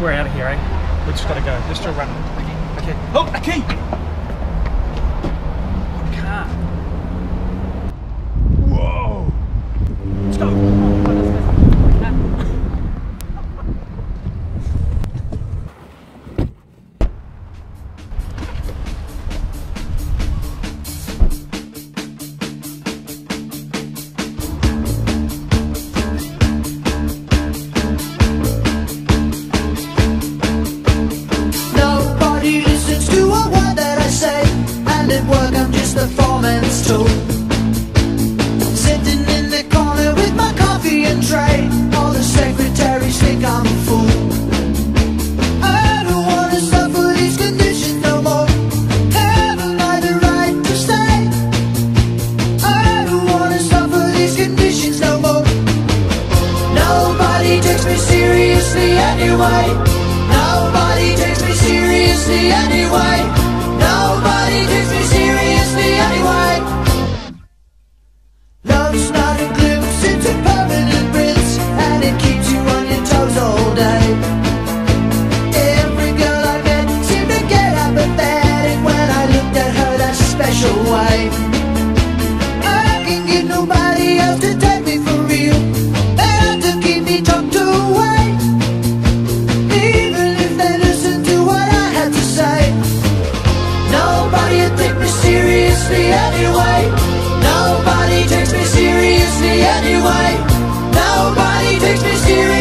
We're out of here, eh? We just gotta go. Let's still run. Okay. Oh, a key! What car? Whoa! Let's go! At work I'm just the foreman's tool, sitting in the corner with my coffee and tray. All the secretaries think I'm a fool. I don't wanna suffer these conditions no more. Haven't I the right to stay? I don't wanna suffer these conditions no more. Nobody takes me seriously anyway. Nobody takes me seriously anyway. Nobody takes me seriously anyway. Love's not a glimpse, it's a permanent rinse, and it keeps you on your toes all day. Every girl I met seemed to get apathetic when I looked at her that special way. I can get nobody else to take me for real. They have to keep me tucked away, even if they listen to what I had to say. Nobody take me seriously anyway. Nobody takes me seriously anyway. Nobody takes me seriously.